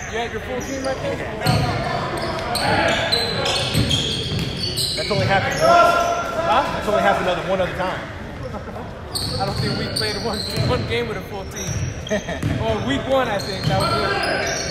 You had your full team right there? That's only happened once. Huh? That's only happened one other time. I don't think we played one game with a full team. Well, week 1, I think. That was it.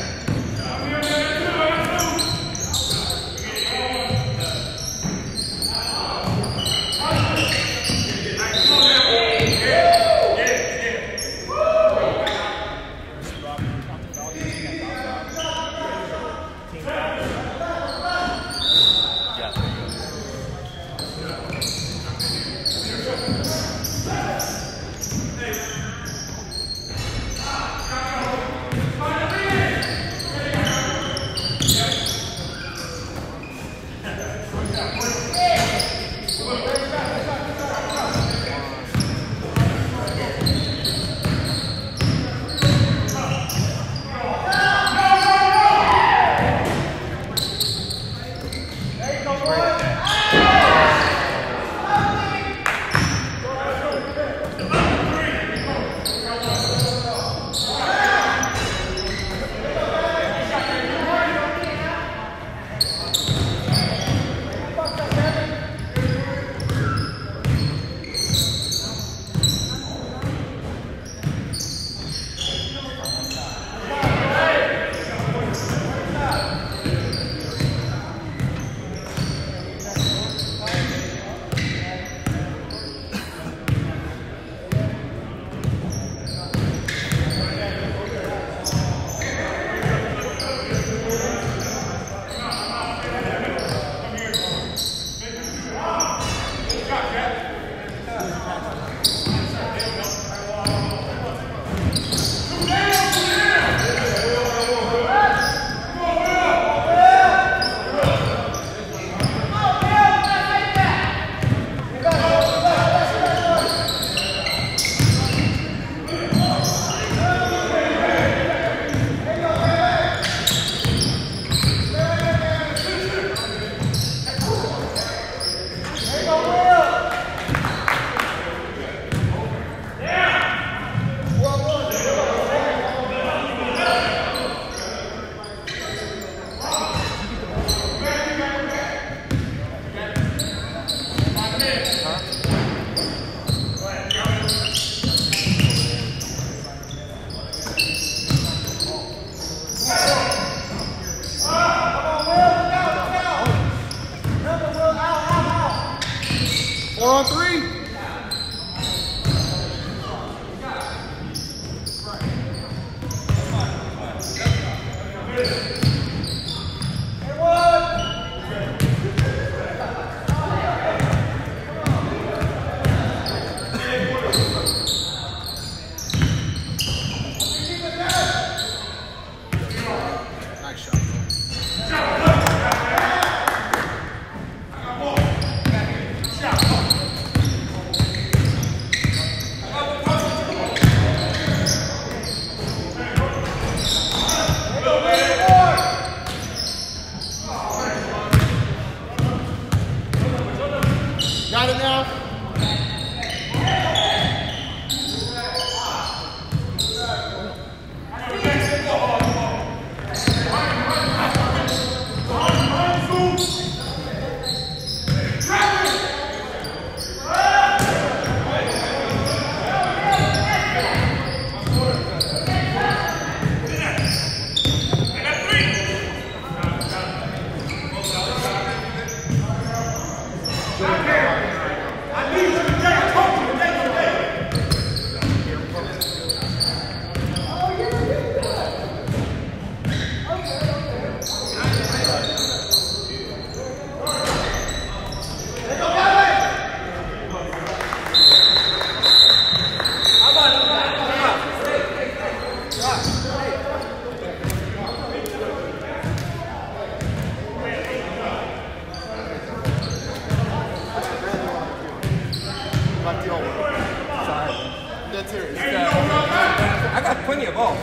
I got plenty of balls.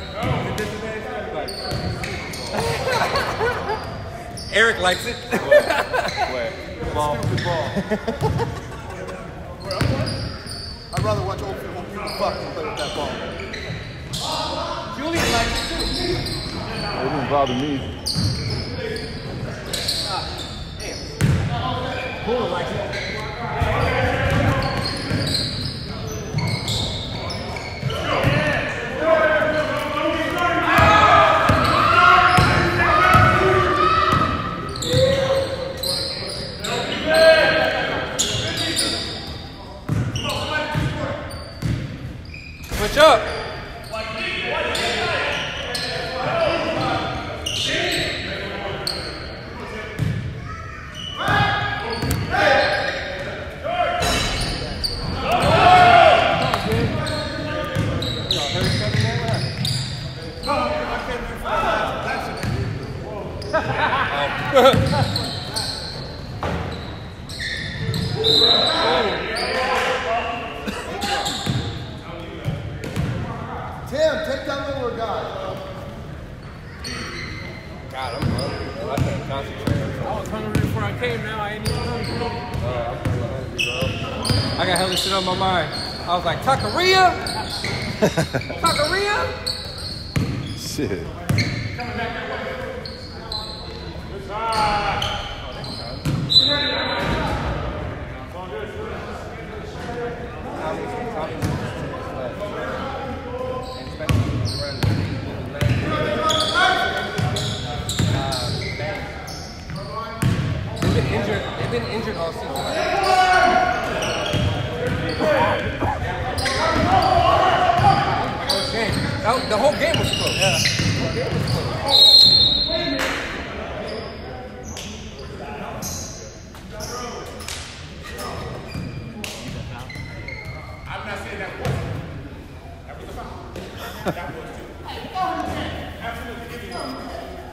Eric likes it. Where? Ball. Stupid ball. I'd rather watch old people fuck than play with that ball. Julian likes it too. didn't bother me. Cool, like it. Switch up. Tim, take that lower guy. God, I'm hungry, bro. I can't concentrate. I was hungry before I came. Now I ain't even hungry. I'm hungry, bro. I got hella shit on my mind. I was like, taqueria? Taqueria? Shit. They've been injured all season. The whole game was close. Yeah. The whole game was close. I'm not saying that was. That was a foul. That was too. Absolutely give me one.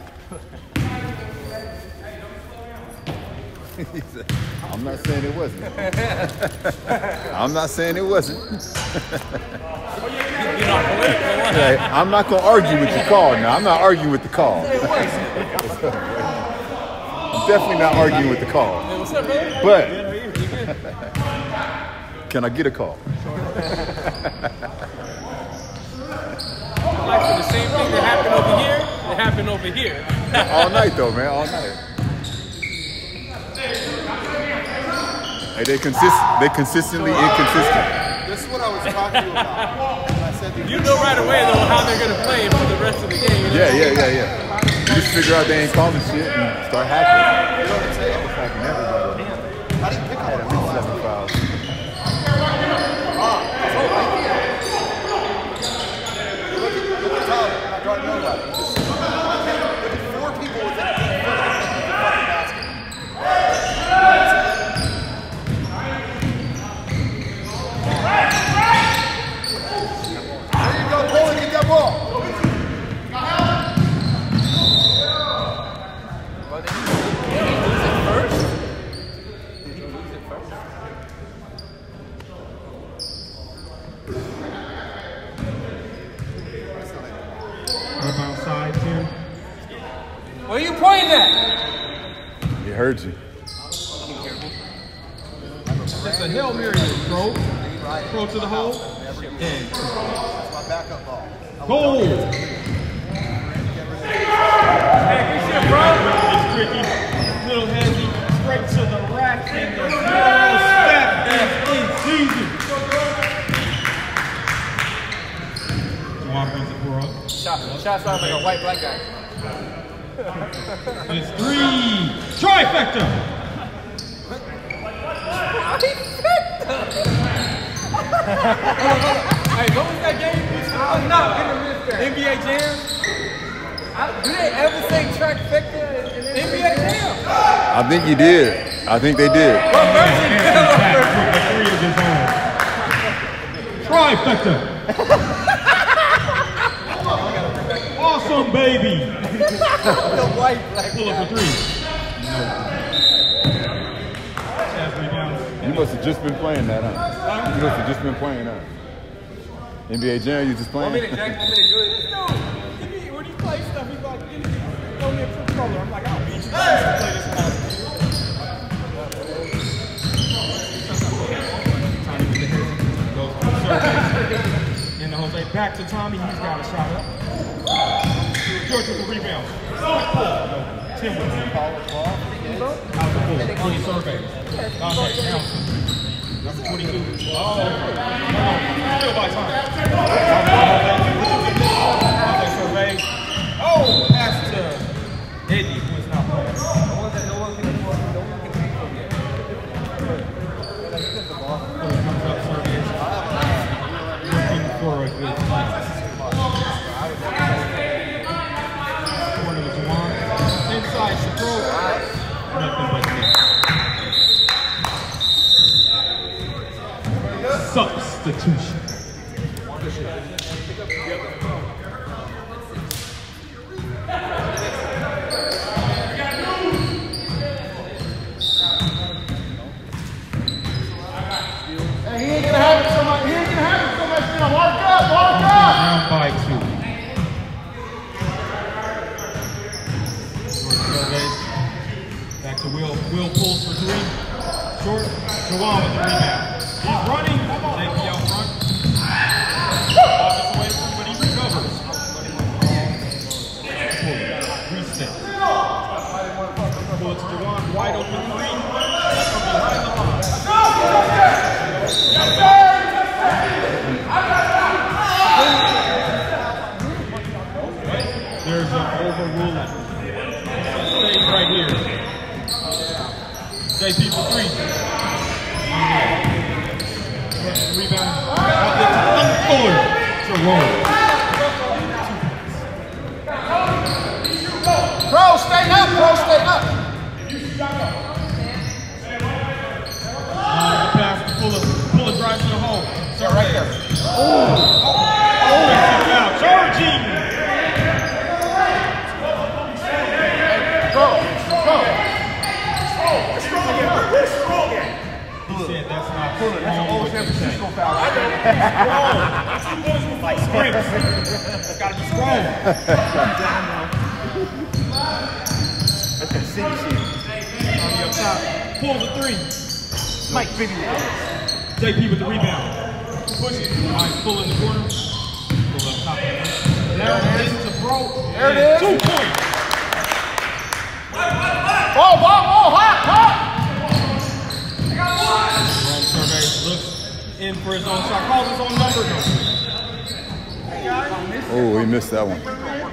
I'm not saying it wasn't. I'm not saying it wasn't. Hey, I'm not going to argue with the call now. I'm not arguing with the call. I'm definitely not arguing with the call. What's up, brother? But can I get a call? Like the same thing that happened over here, that happened over here. All night though, man. All night. Hey, they consistently inconsistent. This is what I was talking to you about. When I said You know right away though how they're gonna play for the rest of the game. You know? Yeah. You just figure out they ain't calling shit and start hacking. You know what I'm saying? Hacking everybody. I didn't pick up Had a at foul least last 7 week. fouls. Look at Tyler. I'm not guarding nobody. Look at 4 people within 8 feet of the fucking basket. There you go, Paulie, get that ball. Well, did he lose it first? Did he lose it first? Up outside, Tim. Where are you pointing at? He heard you. It's a Hail Mary throw. Throw to the hole. That's my backup ball. Goal! Hey, good shit, bro. It's tricky. Little heavy. Straight to the rack. And the zero step is in season. Two offensive for us. Shots sound like a white black guy. It's 3. Trifecta! Hey, what was that game? I'm not gonna miss that. NBA Jam? Do they ever say trifecta in NBA Jam? I think he did. I think they did. What version? Back with the 3 of his own. Trifecta! Awesome, baby! The white black Pull up for 3. No. Chaz rebound. You must have just been playing that, huh? You must have just been playing that. NBA Jam, you just playing? 1 minute, Jack. 1 minute, do it. When he plays stuff, he's like, throw me a controller. I'm like, I'll beat you. I used to play this all. Tommy with the hit. Goes to the circle. And the Jose back to Tommy. He's got a shot up. George with the rebound. Quick pull. Tim with the college ball. Out the pull. On the survey. Dante Townsend. Number 22. Oh, still by time. Dante survey. Oh, pass to Eddie, who is not playing. No one can take from yet. Comes up service. Looking for a good play. Corner to Juwan. Inside Shapiro. Nothing but net. Substitution. He ain't gonna have it so much. He ain't gonna have it so much. Now mark up, mark up. Down by 2. Short surveys. Back to Will. Will pulls for 3. Short. Juwan with the rebound. He's running. JP out front. Ball gets away from him, but he recovers. Pull. Reset. Pull it to Juwan. Wide open 3. That's from behind the line. There's an overruling. Stays right here. JP for 3. Rebound. Out there to Fuller. Jerome. Bro, stay up, bro, stay up. The pass to Fuller drives to the hole. Start right there. Out. Charging. He said that's not Fuller. That's an old San Francisco foul. I know. Strong. Like strength. It's got to be strong. That's a city shit. On the up top. Pulls a 3. Mike Bibby. JP with the rebound. Push it. Nice pull in the corner. Pull up top. There it is to Bro. There it is. 2 points. Ball, hot. Wrong survey. Looks in for his own shot. Calls his own number. Oh, he missed that one.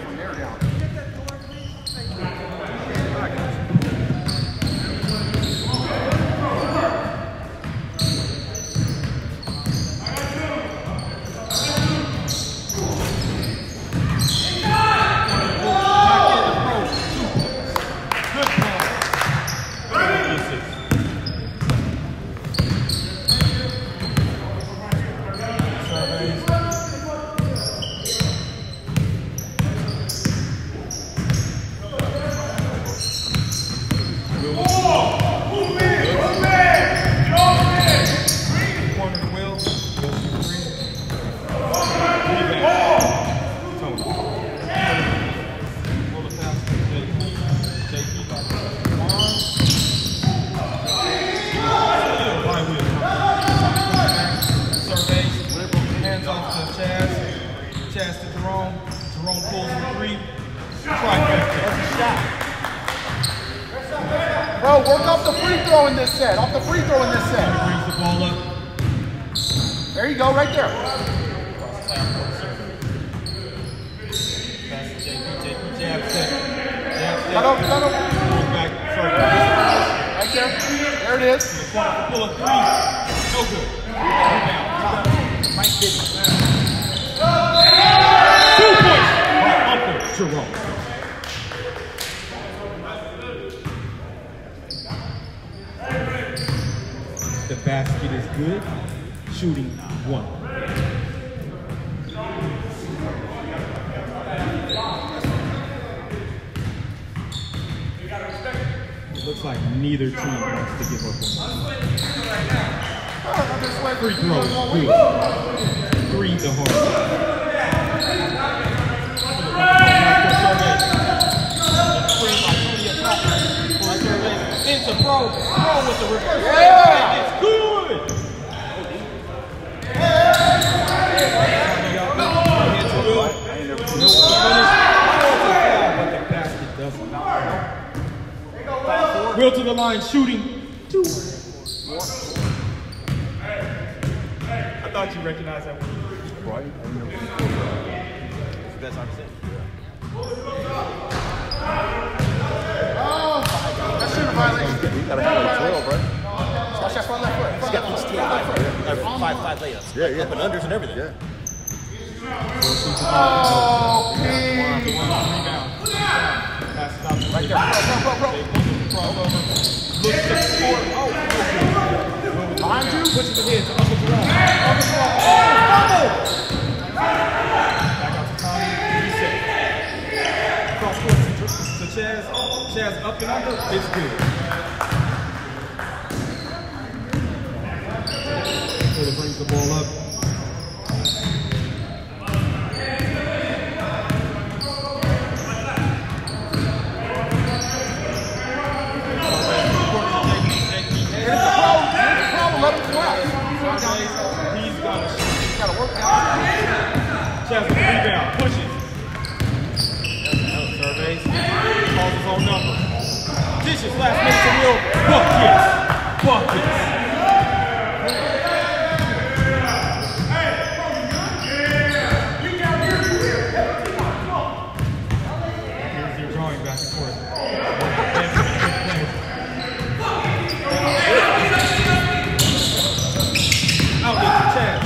Chaz to Jerome. Jerome pulls for 3. Trifecta. Bro, work off the free throw in this set. Off the free throw in this set. He brings the ball up. There you go, right there. Pass to JP. Jab set. Cut up. Pulls back. Right there. There it is. In the corner. Pull up 3. No good. Rebound. Top. Mike Bibby. 2 points by Uncle Jerome. The basket is good. Shooting 1. It looks like neither team wants to give up on this. Free throws, good. 3 the hard. Into Bro with the reverse. Yeah. It's good. line shooting 2. I thought you recognized that one. Right? That's 100%. That's shooting violation. You gotta have like 12, right? Watch that front left foot. He's got 5 layups. Yeah, yeah. Up and unders and everything. Yeah. Oh, P. Right there. Crossover. Look to support. Behind you. Push it to his. Uncle Jerome. Back out to Tommy. Reset. Cross court to Chaz. Chaz up and under. It's good. Taylor brings the ball up. He's got to work out. Chaz with the rebound, pushes. Surveys, calls his own number. Dishes, last minute to Will. Buckets. Here's your drawing back and forth. Outlet to Chaz.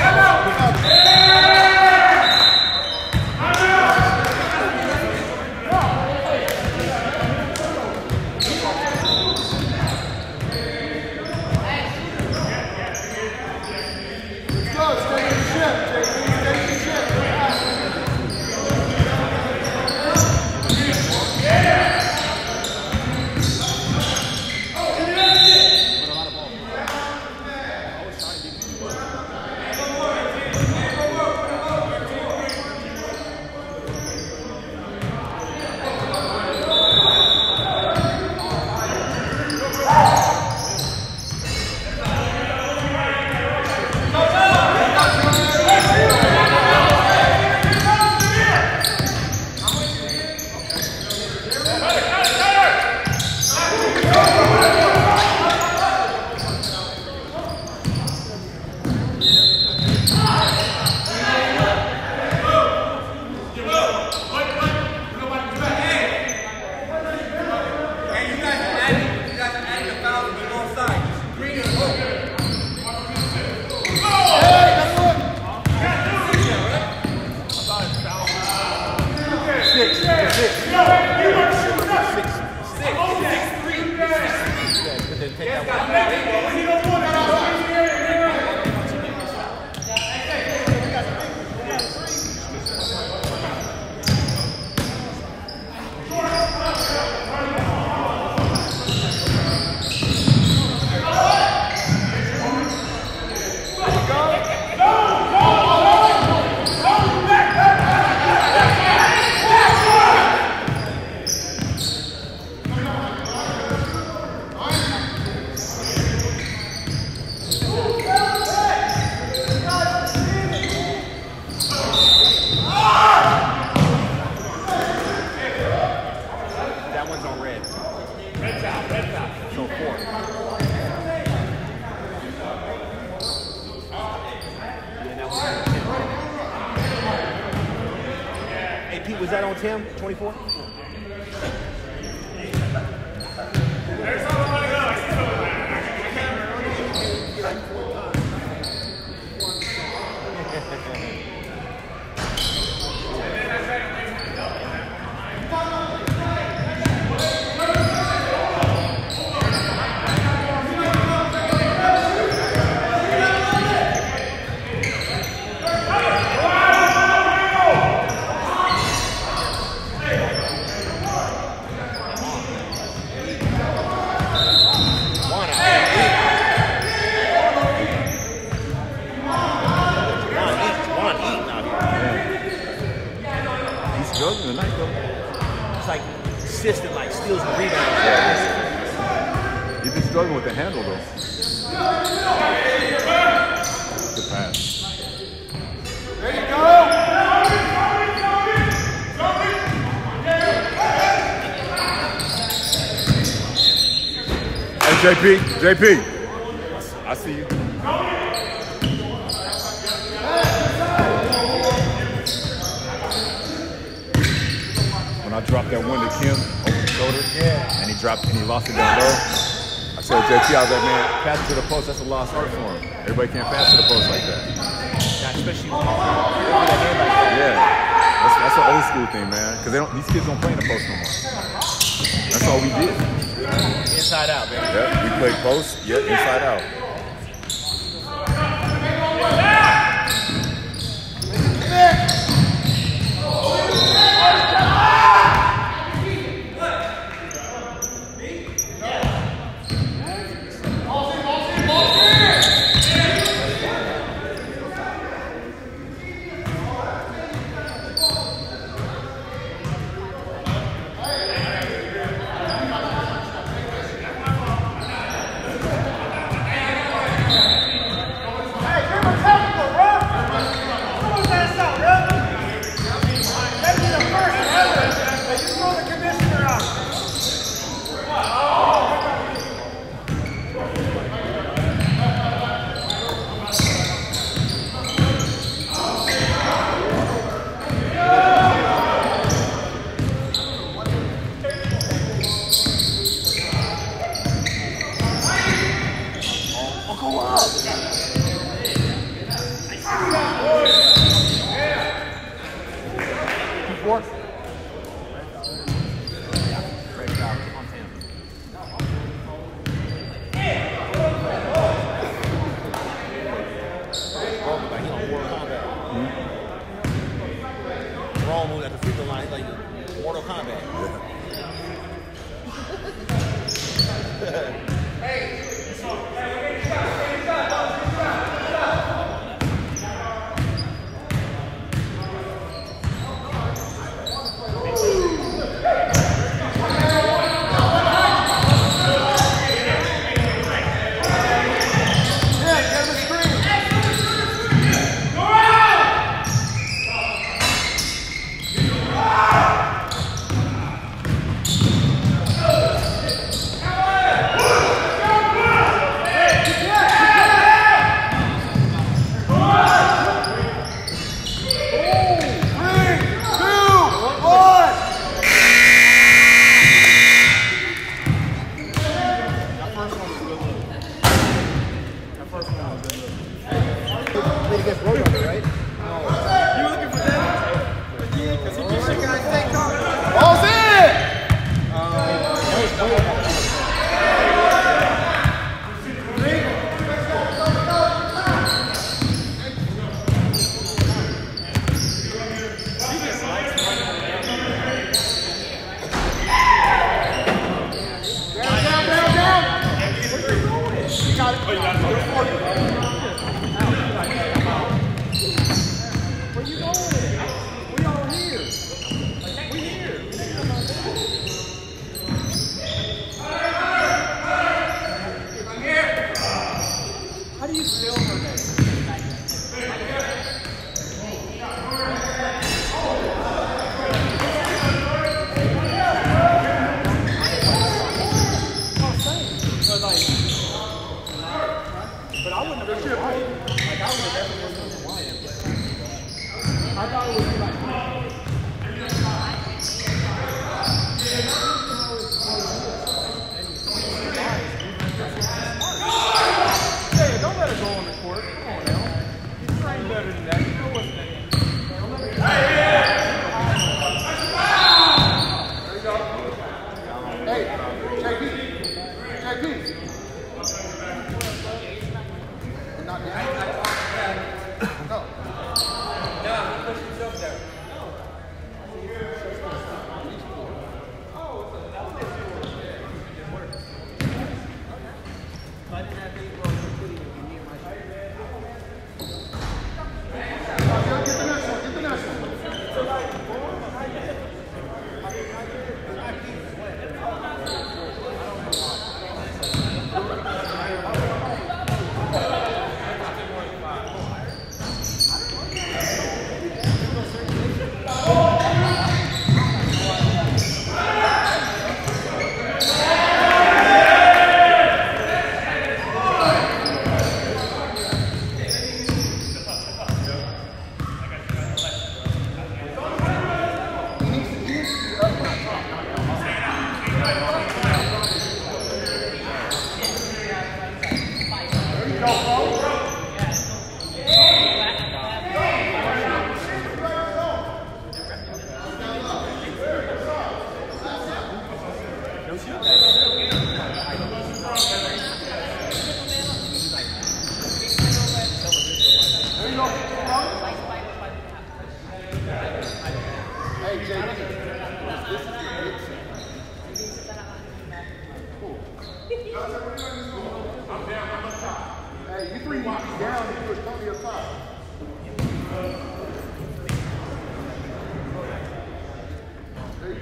Pete, was that on Tim? 24? Struggling tonight, though. It's like consistent, like steals and rebounds. He's been struggling with the handle, though. Good pass. There you go. JP. JP. I see you. When I dropped that one to Kim over the shoulder, and he lost it down low. I said, JP, I was like, man, pass it to the post, that's a lost art for him. Everybody can't pass to the post like that. Yeah, especially when you like that. Yeah. That's an old school thing, man. Because these kids don't play in the post no more. That's all we did. Inside out, baby. Yeah, we played post, inside out.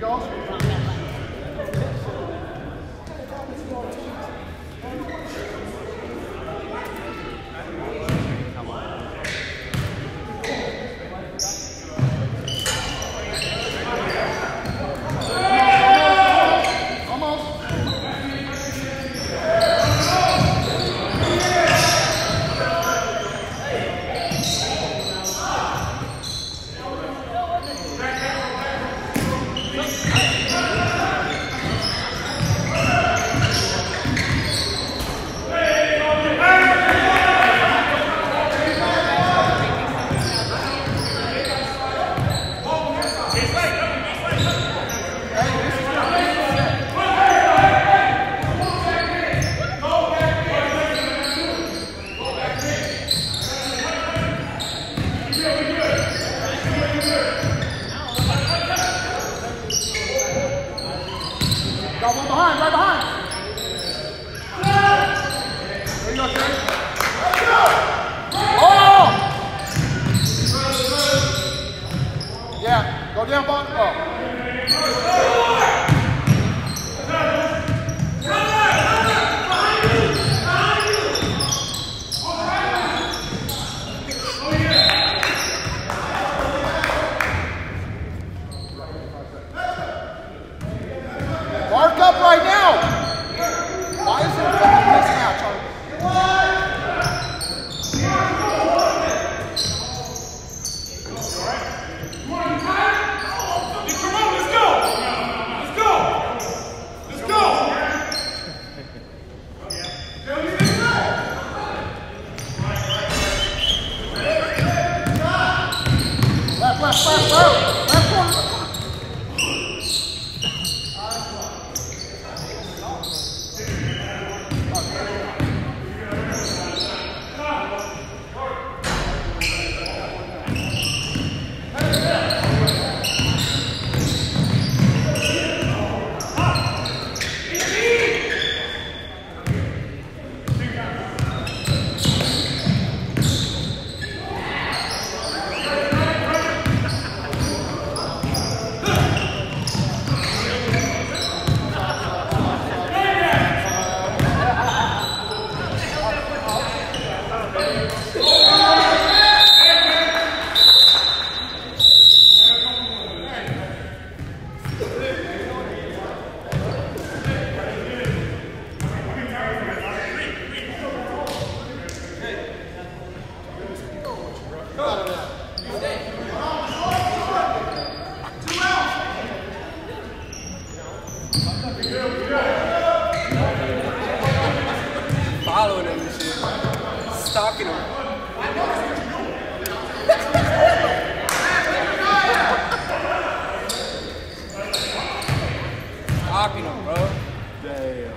Got one behind, right behind. There you go, Trey. Oh! Yeah, go down, ball. Oh. Mark up right now! Why is it a fucking mismatch? Come on, let's go! Let's go! Let's go! Left corner. Following him and shit. Stalking him. Stalking him, bro. Damn.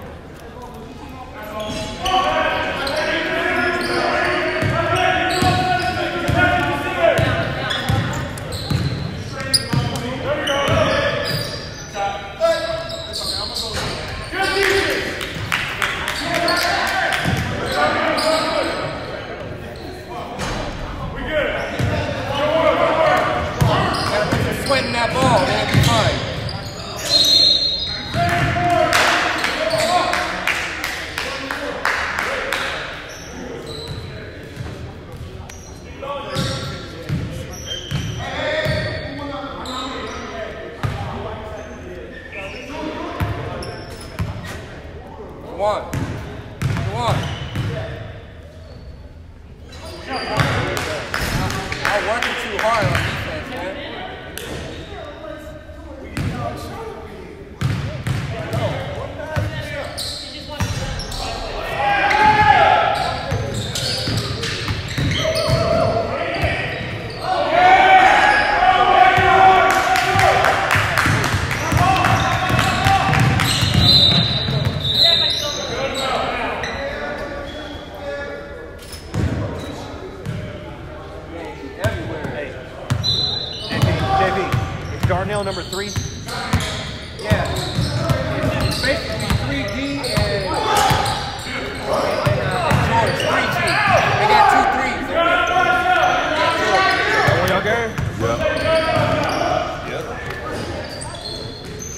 Sweating that ball, then it'll be fine. Come on. Come on. I'm working too hard on defense, man. JP, is Darnell number 3? Yeah. It's basically 3D and George, 3G. They got 2 threes. One y'all game? Yeah.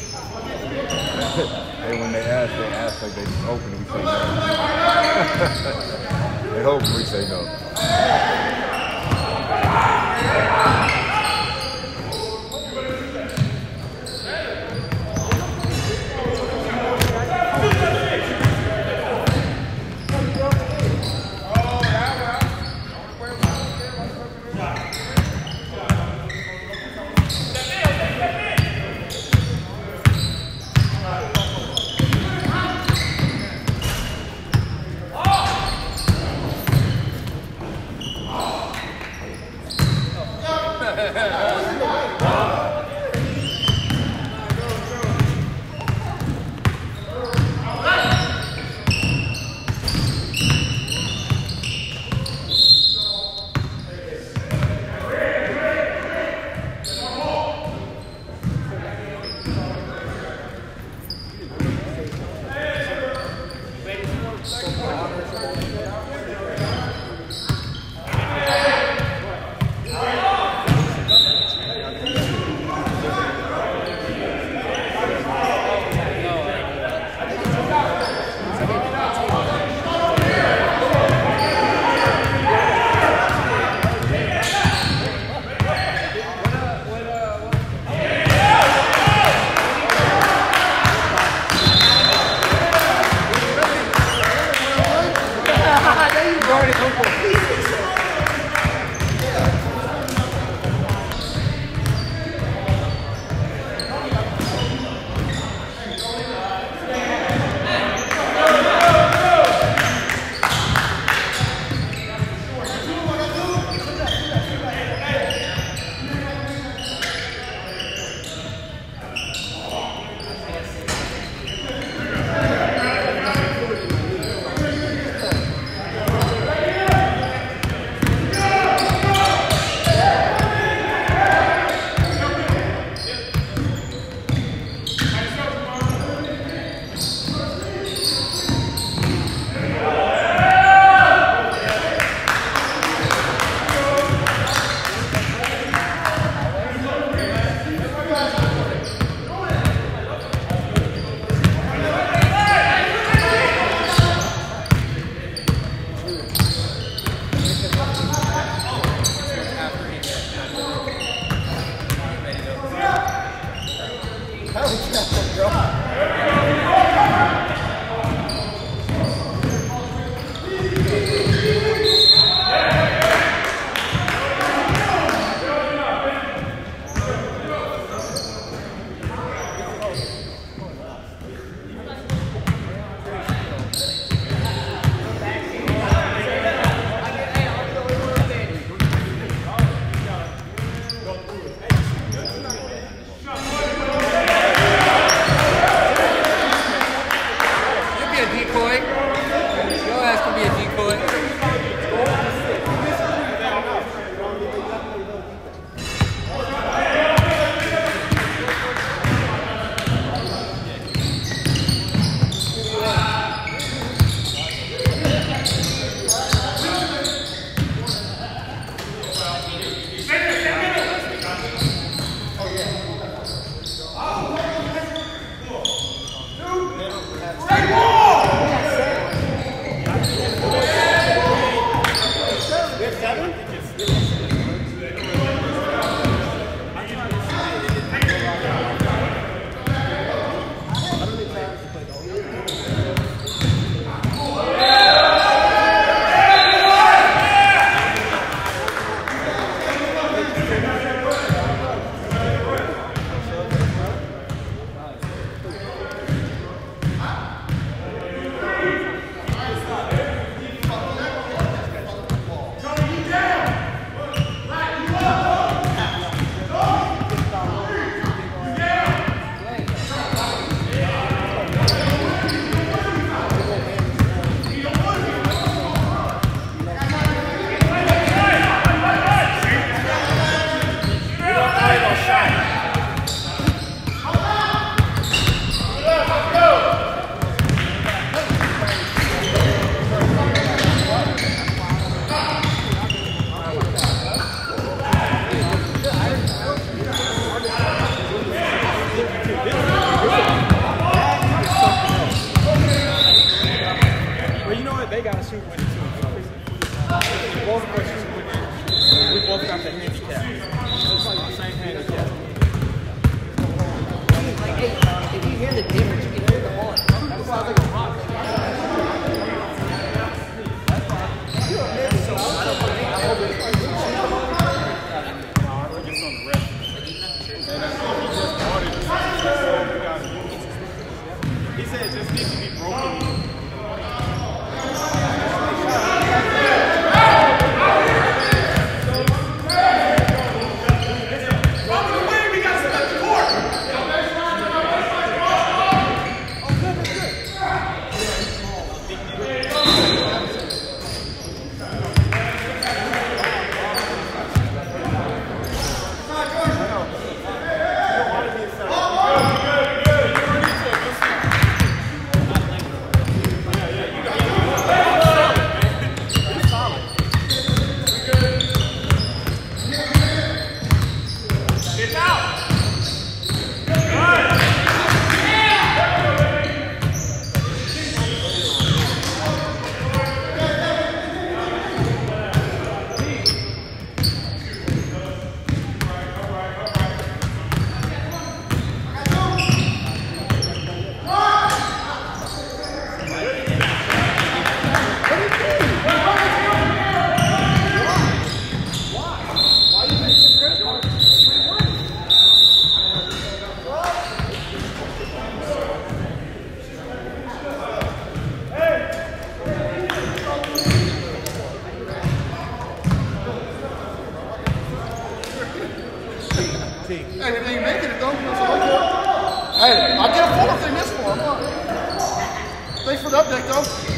guarantee. Hey, if they ain't making it, though, hey, I'll get a full if they miss one. Thanks for the update, though.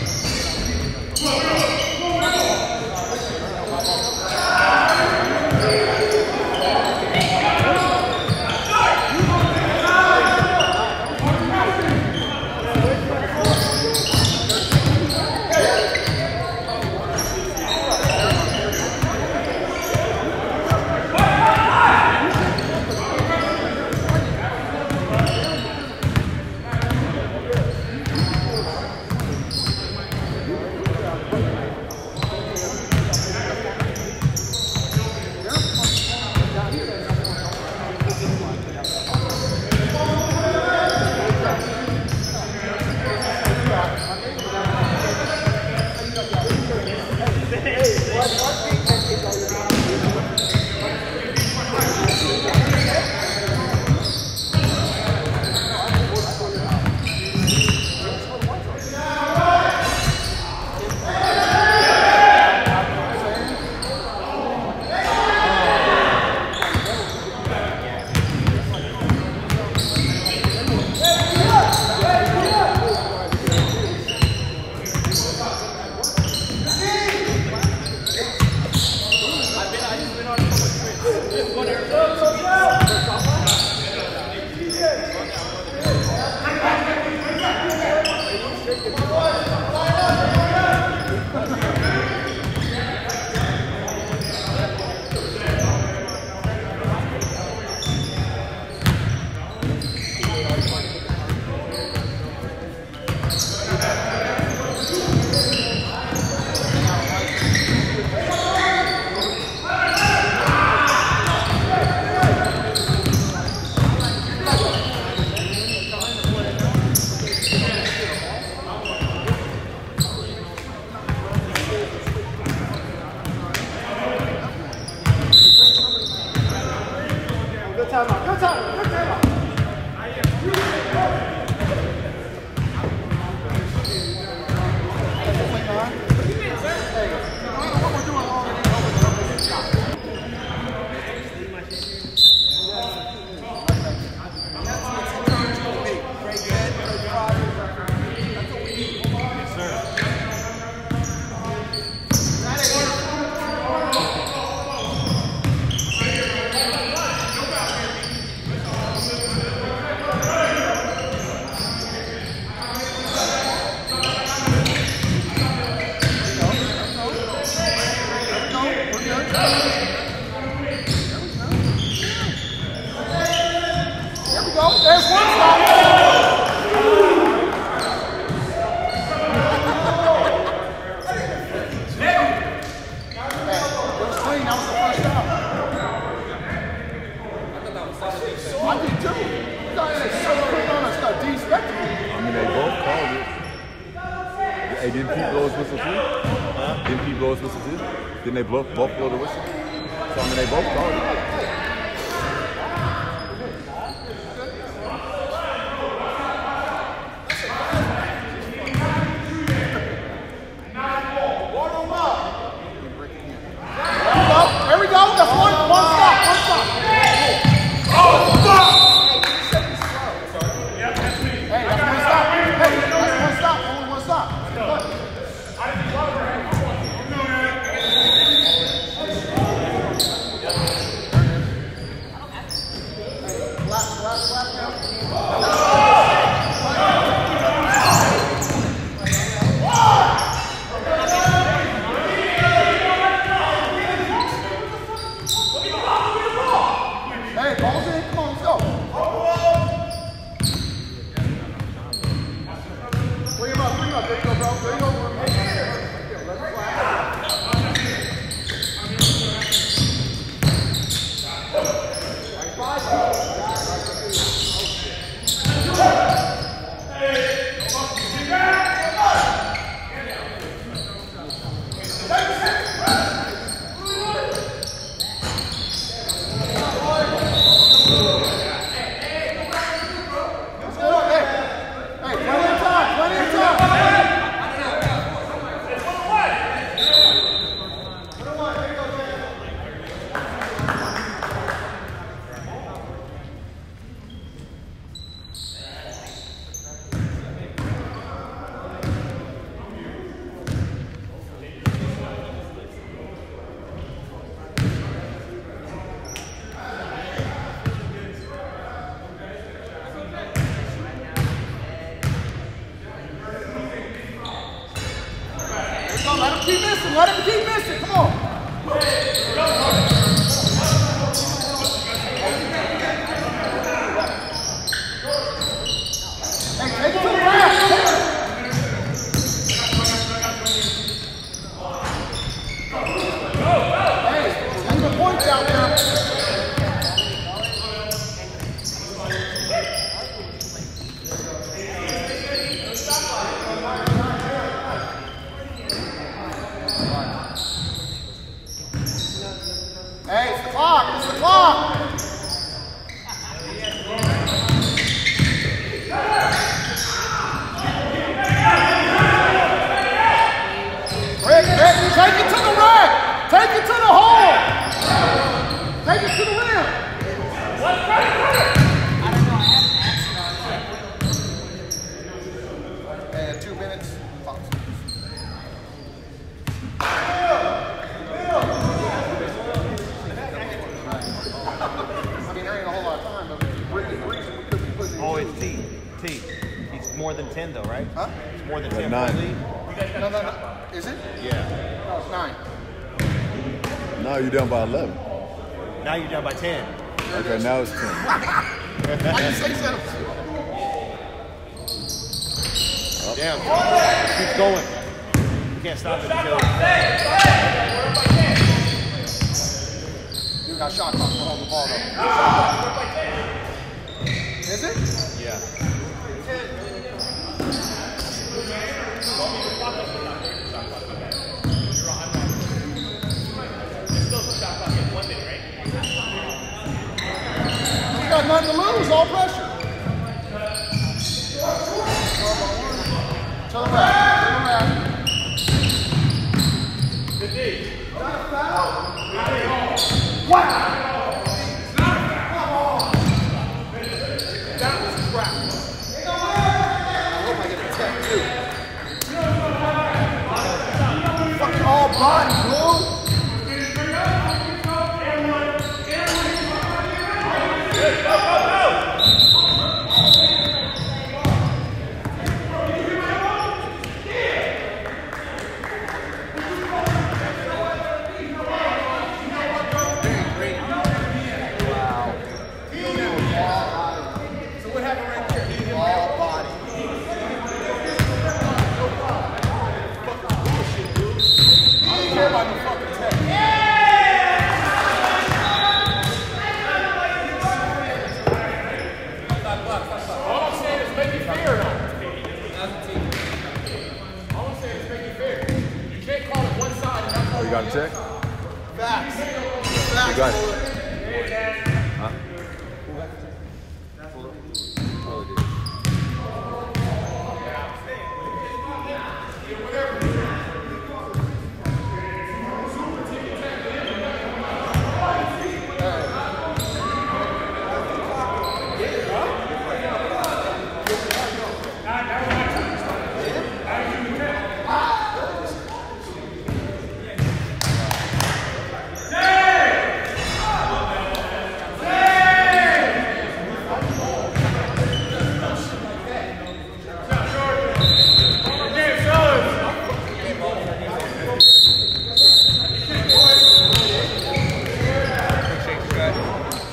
Hey, didn't Pete blow his whistle too? Huh? Didn't Pete blow his whistle too? Didn't they both blow the whistle? So I mean, they both called it. There we go. That's one stop. One stop. Oh, fuck! Hey, that's one stop. Hey, that's one stop. Only one stop. Hey, it's the clock. It's the clock. Rick, take it to the rack. Take it to the hole. Take it to the rim. And 2 minutes. I mean, there ain't a whole lot of time, but the reason we could be pushing. Oh, it's T. He's more than 10 though, right? Huh? It's more than 10 9. for the lead. No. Is it? Yeah. No, it's 9. Now you're down by 11. Now you're down by 10. Okay, now it's 10. I can say so. Damn. Keep going. You can't stop it until. You got shot clock on the ball though. Is it? Yeah. You got nothing to lose, all pressure. To the back. Fucking all body, bro. You got a check? Facts. You got it. Huh?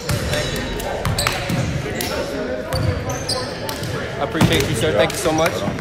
I appreciate you, sir. Thank you so much.